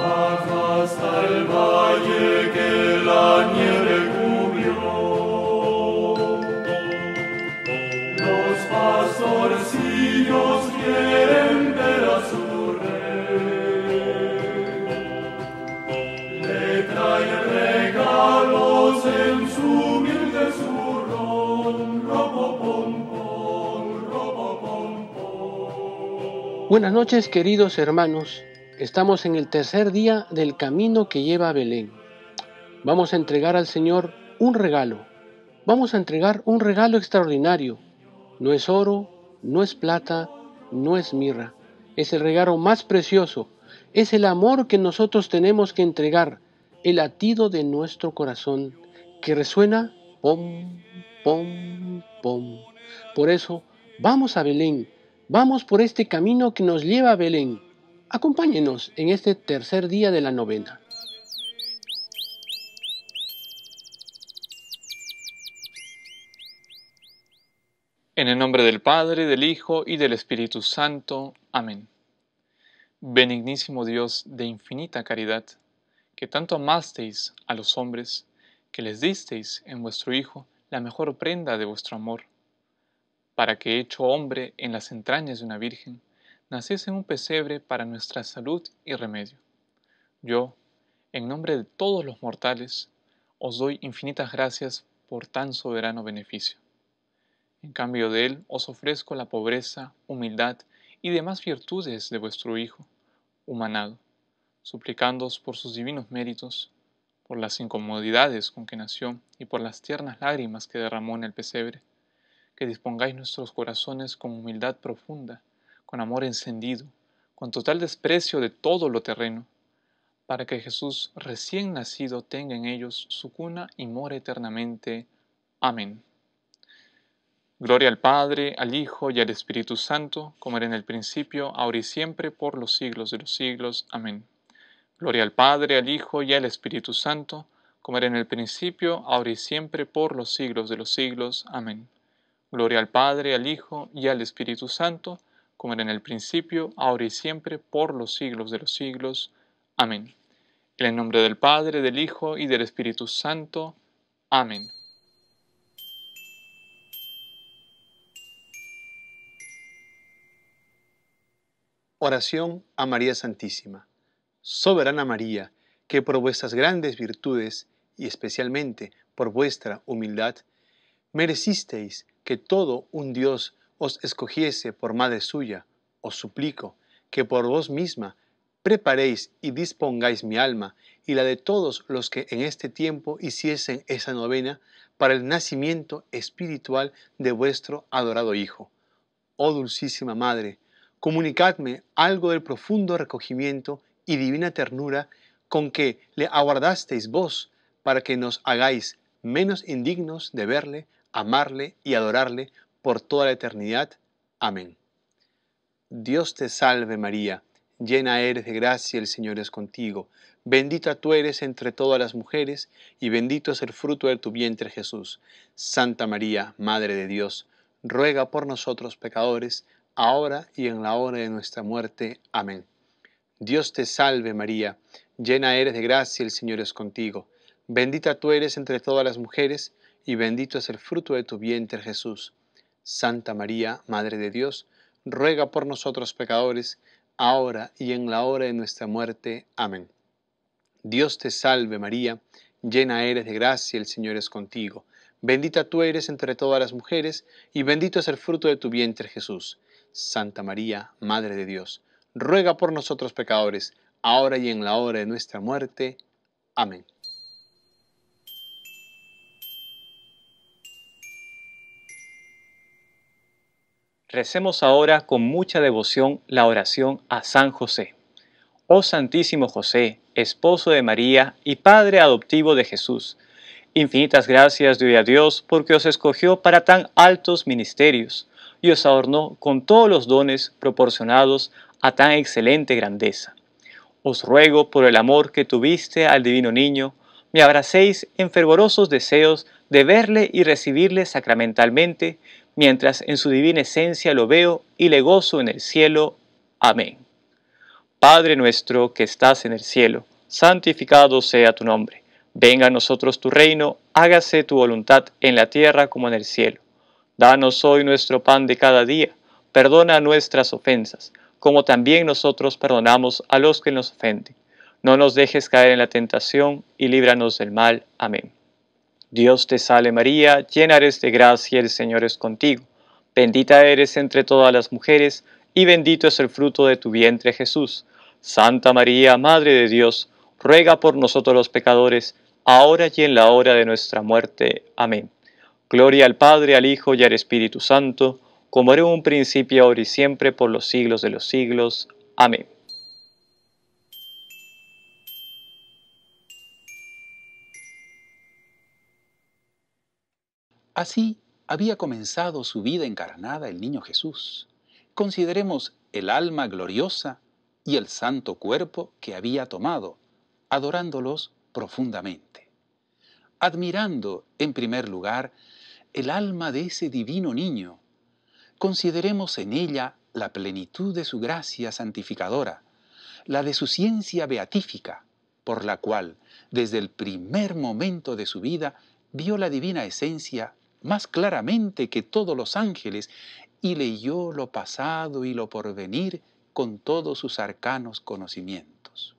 baja hasta el valle que la nieve cubrió. Los pastorcillos quieren ver a su rey. Le traen regalos en su humilde zurrón. Ropopompón, ropopompón. Buenas noches, queridos hermanos. Estamos en el tercer día del camino que lleva a Belén. Vamos a entregar al Señor un regalo. Vamos a entregar un regalo extraordinario. No es oro, no es plata, no es mirra. Es el regalo más precioso. Es el amor que nosotros tenemos que entregar. El latido de nuestro corazón que resuena pom, pom, pom. Por eso, vamos a Belén. Vamos por este camino que nos lleva a Belén. Acompáñenos en este tercer día de la novena. En el nombre del Padre, del Hijo y del Espíritu Santo. Amén. Benignísimo Dios de infinita caridad, que tanto amasteis a los hombres, que les disteis en vuestro Hijo la mejor prenda de vuestro amor, para que, hecho hombre en las entrañas de una virgen, naciese en un pesebre para nuestra salud y remedio. Yo, en nombre de todos los mortales, os doy infinitas gracias por tan soberano beneficio. En cambio de él os ofrezco la pobreza, humildad y demás virtudes de vuestro Hijo, humanado, suplicándoos por sus divinos méritos, por las incomodidades con que nació y por las tiernas lágrimas que derramó en el pesebre, que dispongáis nuestros corazones con humildad profunda, con amor encendido, con total desprecio de todo lo terreno, para que Jesús recién nacido tenga en ellos su cuna y more eternamente. Amén. Gloria al Padre, al Hijo y al Espíritu Santo, como era en el principio, ahora y siempre, por los siglos de los siglos. Amén. Gloria al Padre, al Hijo y al Espíritu Santo, como era en el principio, ahora y siempre, por los siglos de los siglos. Amén. Gloria al Padre, al Hijo y al Espíritu Santo, como era en el principio, ahora y siempre, por los siglos de los siglos. Amén. En el nombre del Padre, del Hijo y del Espíritu Santo. Amén. Oración a María Santísima. Soberana María, que por vuestras grandes virtudes y especialmente por vuestra humildad, merecisteis que todo un Dios os escogiese por madre suya, os suplico que por vos misma preparéis y dispongáis mi alma y la de todos los que en este tiempo hiciesen esa novena para el nacimiento espiritual de vuestro adorado Hijo. Oh dulcísima Madre, comunicadme algo del profundo recogimiento y divina ternura con que le aguardasteis vos, para que nos hagáis menos indignos de verle, amarle y adorarle por toda la eternidad. Amén. Dios te salve María, llena eres de gracia, el Señor es contigo. Bendita tú eres entre todas las mujeres, y bendito es el fruto de tu vientre Jesús. Santa María, Madre de Dios, ruega por nosotros pecadores, ahora y en la hora de nuestra muerte. Amén. Dios te salve María, llena eres de gracia, el Señor es contigo. Bendita tú eres entre todas las mujeres, y bendito es el fruto de tu vientre Jesús. Santa María, Madre de Dios, ruega por nosotros pecadores, ahora y en la hora de nuestra muerte. Amén. Dios te salve María, llena eres de gracia, el Señor es contigo. Bendita tú eres entre todas las mujeres, y bendito es el fruto de tu vientre Jesús. Santa María, Madre de Dios, ruega por nosotros pecadores, ahora y en la hora de nuestra muerte. Amén. Recemos ahora con mucha devoción la oración a San José. Oh Santísimo José, esposo de María y padre adoptivo de Jesús, infinitas gracias doy a Dios porque os escogió para tan altos ministerios y os adornó con todos los dones proporcionados a tan excelente grandeza. Os ruego por el amor que tuviste al divino niño, me abracéis en fervorosos deseos de verle y recibirle sacramentalmente, mientras en su divina esencia lo veo y le gozo en el cielo. Amén. Padre nuestro que estás en el cielo, santificado sea tu nombre. Venga a nosotros tu reino, hágase tu voluntad en la tierra como en el cielo. Danos hoy nuestro pan de cada día, perdona nuestras ofensas, como también nosotros perdonamos a los que nos ofenden. No nos dejes caer en la tentación y líbranos del mal. Amén. Dios te salve María, llena eres de gracia, el Señor es contigo. Bendita eres entre todas las mujeres, y bendito es el fruto de tu vientre Jesús. Santa María, Madre de Dios, ruega por nosotros los pecadores, ahora y en la hora de nuestra muerte. Amén. Gloria al Padre, al Hijo y al Espíritu Santo, como era en un principio, ahora y siempre, por los siglos de los siglos. Amén. Así había comenzado su vida encarnada el niño Jesús. Consideremos el alma gloriosa y el santo cuerpo que había tomado, adorándolos profundamente. Admirando, en primer lugar, el alma de ese divino niño, consideremos en ella la plenitud de su gracia santificadora, la de su ciencia beatífica, por la cual, desde el primer momento de su vida, vio la divina esencia más claramente que todos los ángeles y leyó lo pasado y lo porvenir con todos sus arcanos conocimientos.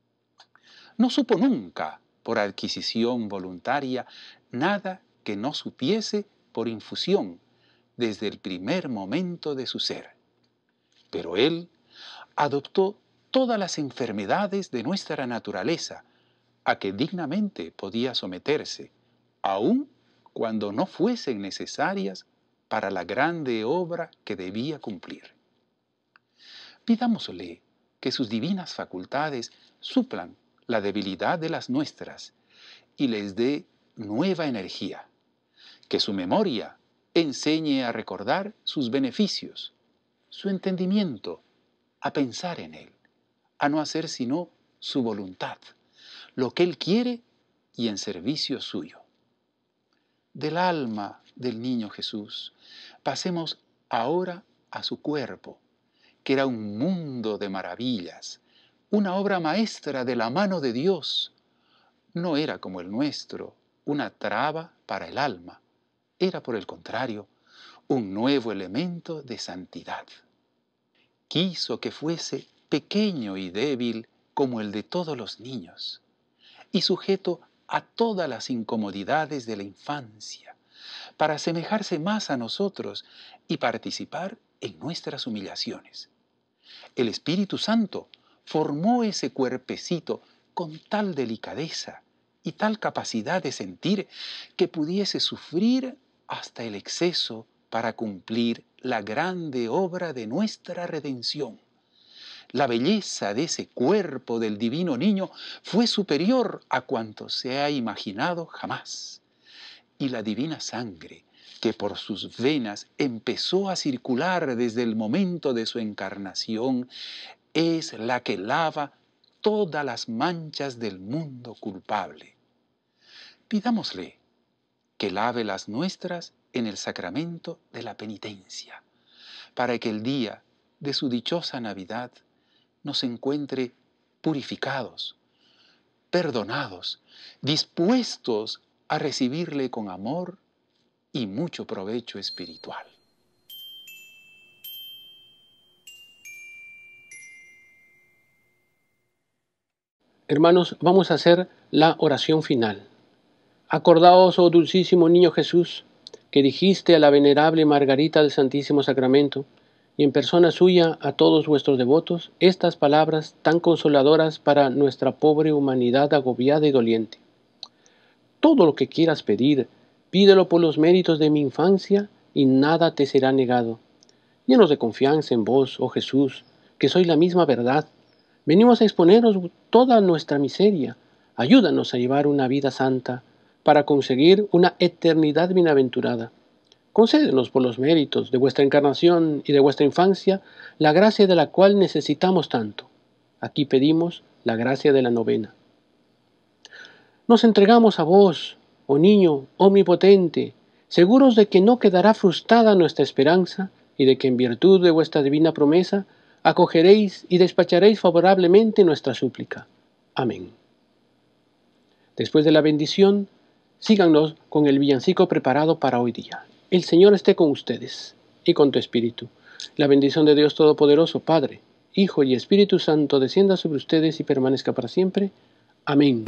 No supo nunca, por adquisición voluntaria, nada que no supiese por infusión desde el primer momento de su ser. Pero él adoptó todas las enfermedades de nuestra naturaleza, a que dignamente podía someterse, aun cuando no fuesen necesarias para la grande obra que debía cumplir. Pidámosle que sus divinas facultades suplan la debilidad de las nuestras y les dé nueva energía, que su memoria enseñe a recordar sus beneficios, su entendimiento a pensar en él, a no hacer sino su voluntad, lo que él quiere y en servicio suyo. Del alma del niño Jesús, pasemos ahora a su cuerpo, que era un mundo de maravillas, una obra maestra de la mano de Dios. No era como el nuestro, una traba para el alma, era por el contrario, un nuevo elemento de santidad. Quiso que fuese pequeño y débil como el de todos los niños, y sujeto a todas las incomodidades de la infancia, para asemejarse más a nosotros y participar en nuestras humillaciones. El Espíritu Santo formó ese cuerpecito con tal delicadeza y tal capacidad de sentir que pudiese sufrir hasta el exceso para cumplir la grande obra de nuestra redención. La belleza de ese cuerpo del divino niño fue superior a cuanto se ha imaginado jamás. Y la divina sangre, que por sus venas empezó a circular desde el momento de su encarnación, es la que lava todas las manchas del mundo culpable. Pidámosle que lave las nuestras en el sacramento de la penitencia, para que el día de su dichosa Navidad nos encuentre purificados, perdonados, dispuestos a recibirle con amor y mucho provecho espiritual. Hermanos, vamos a hacer la oración final. Acordaos, oh dulcísimo niño Jesús, que dijiste a la venerable Margarita del Santísimo Sacramento, y en persona suya a todos vuestros devotos, estas palabras tan consoladoras para nuestra pobre humanidad agobiada y doliente. Todo lo que quieras pedir, pídelo por los méritos de mi infancia, y nada te será negado. Llenos de confianza en vos, oh Jesús, que sois la misma verdad, venimos a exponeros toda nuestra miseria. Ayúdanos a llevar una vida santa, para conseguir una eternidad bienaventurada. Concédenos por los méritos de vuestra encarnación y de vuestra infancia, la gracia de la cual necesitamos tanto. Aquí pedimos la gracia de la novena. Nos entregamos a vos, oh niño omnipotente, seguros de que no quedará frustrada nuestra esperanza y de que en virtud de vuestra divina promesa acogeréis y despacharéis favorablemente nuestra súplica. Amén. Después de la bendición, síganos con el villancico preparado para hoy día. El Señor esté con ustedes y con tu espíritu. La bendición de Dios Todopoderoso, Padre, Hijo y Espíritu Santo, descienda sobre ustedes y permanezca para siempre. Amén.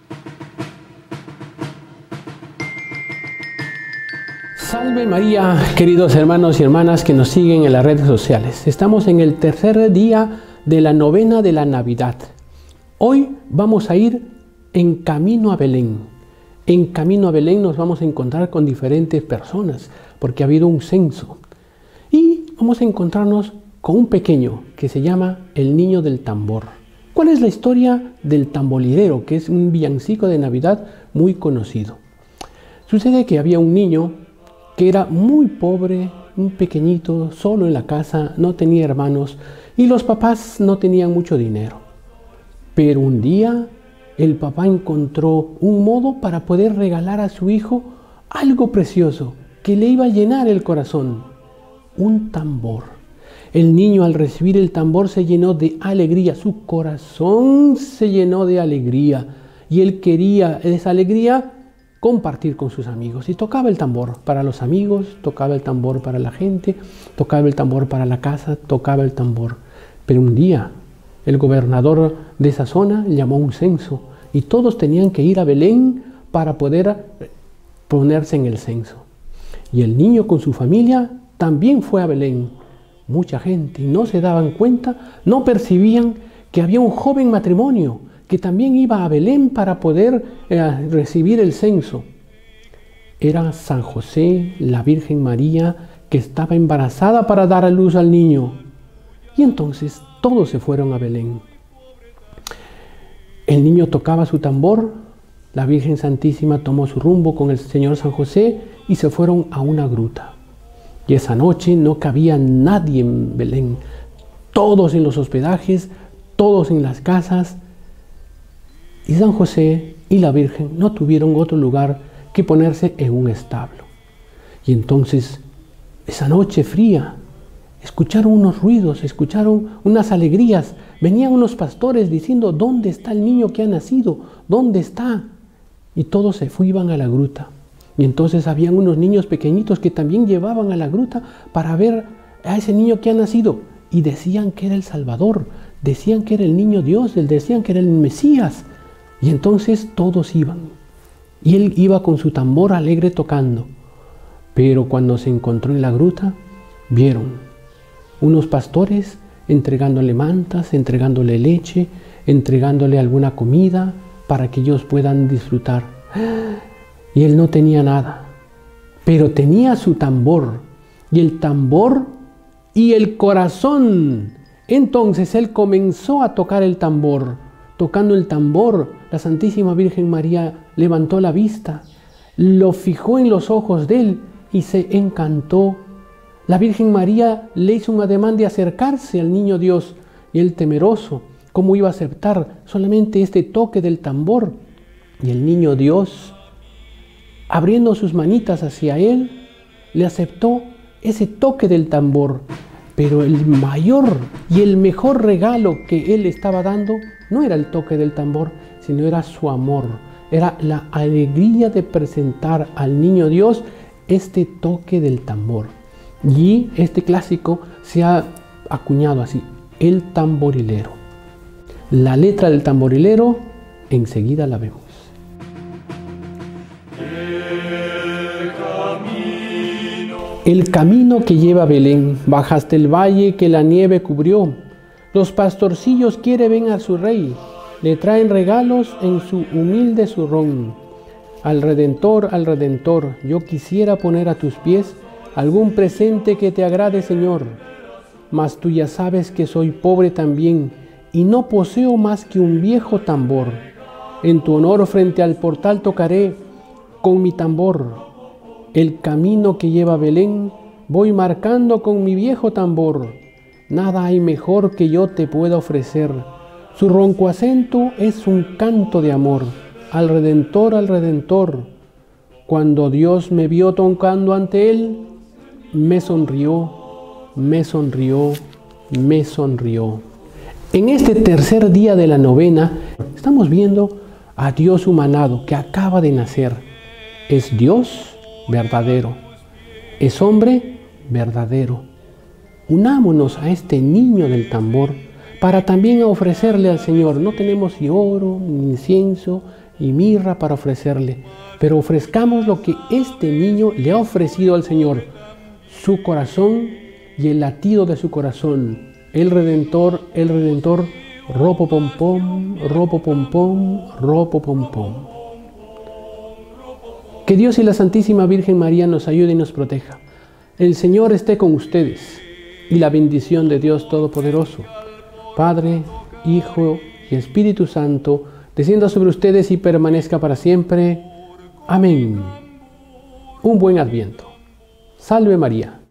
Salve María, queridos hermanos y hermanas que nos siguen en las redes sociales. Estamos en el tercer día de la novena de la Navidad. Hoy vamos a ir en camino a Belén. En camino a Belén nos vamos a encontrar con diferentes personas, porque ha habido un censo. Y vamos a encontrarnos con un pequeño que se llama el niño del tambor. ¿Cuál es la historia del tamborilero, que es un villancico de Navidad muy conocido? Sucede que había un niño que era muy pobre, un pequeñito, solo en la casa, no tenía hermanos y los papás no tenían mucho dinero. Pero un día el papá encontró un modo para poder regalar a su hijo algo precioso que le iba a llenar el corazón, un tambor. El niño al recibir el tambor se llenó de alegría, su corazón se llenó de alegría y él quería esa alegría compartir con sus amigos. Y tocaba el tambor para los amigos, tocaba el tambor para la gente, tocaba el tambor para la casa, tocaba el tambor. Pero un día el gobernador de esa zona llamó un censo y todos tenían que ir a Belén para poder ponerse en el censo. Y el niño con su familia también fue a Belén. Mucha gente, y no se daban cuenta, no percibían que había un joven matrimonio que también iba a Belén para poder recibir el censo. Era San José, la Virgen María, que estaba embarazada para dar a luz al niño. Y entonces todos se fueron a Belén. El niño tocaba su tambor, la Virgen Santísima tomó su rumbo con el Señor San José y se fueron a una gruta. Y esa noche no cabía nadie en Belén, todos en los hospedajes, todos en las casas. Y San José y la Virgen no tuvieron otro lugar que ponerse en un establo. Y entonces, esa noche fría, escucharon unos ruidos, escucharon unas alegrías. Venían unos pastores diciendo, ¿dónde está el niño que ha nacido? ¿Dónde está? Y todos se iban a la gruta. Y entonces habían unos niños pequeñitos que también llevaban a la gruta para ver a ese niño que ha nacido. Y decían que era el Salvador, decían que era el niño Dios, decían que era el Mesías. Y entonces todos iban. Y él iba con su tambor alegre tocando. Pero cuando se encontró en la gruta, vieron unos pastores entregándole mantas, entregándole leche, entregándole alguna comida para que ellos puedan disfrutar. Y él no tenía nada, pero tenía su tambor, y el tambor y el corazón. Entonces él comenzó a tocar el tambor. Tocando el tambor, la Santísima Virgen María levantó la vista, lo fijó en los ojos de él y se encantó. La Virgen María le hizo un ademán de acercarse al niño Dios, y él, temeroso, ¿cómo iba a aceptar solamente este toque del tambor? Y el niño Dios, abriendo sus manitas hacia él, le aceptó ese toque del tambor. Pero el mayor y el mejor regalo que él estaba dando no era el toque del tambor, sino era su amor. Era la alegría de presentar al niño Dios este toque del tambor. Y este clásico se ha acuñado así, el tamborilero. La letra del tamborilero enseguida la vemos. El camino que lleva a Belén, baja hasta el valle que la nieve cubrió. Los pastorcillos quieren ver a su rey, le traen regalos en su humilde zurrón. Al Redentor, yo quisiera poner a tus pies algún presente que te agrade, Señor. Mas tú ya sabes que soy pobre también y no poseo más que un viejo tambor. En tu honor frente al portal tocaré con mi tambor. El camino que lleva a Belén voy marcando con mi viejo tambor. Nada hay mejor que yo te pueda ofrecer. Su ronco acento es un canto de amor. Al Redentor. Cuando Dios me vio tocando ante él, me sonrió, me sonrió. En este tercer día de la novena estamos viendo a Dios humanado que acaba de nacer. Es Dios verdadero, es hombre verdadero. Unámonos a este niño del tambor para también ofrecerle al Señor. No tenemos ni oro, ni incienso, ni mirra para ofrecerle, pero ofrezcamos lo que este niño le ha ofrecido al Señor, su corazón y el latido de su corazón. El Redentor, ropo pom pom, ropo pom pom, ropo pom pom. Que Dios y la Santísima Virgen María nos ayude y nos proteja. El Señor esté con ustedes y la bendición de Dios Todopoderoso, Padre, Hijo y Espíritu Santo, descienda sobre ustedes y permanezca para siempre. Amén. Un buen Adviento. Salve María.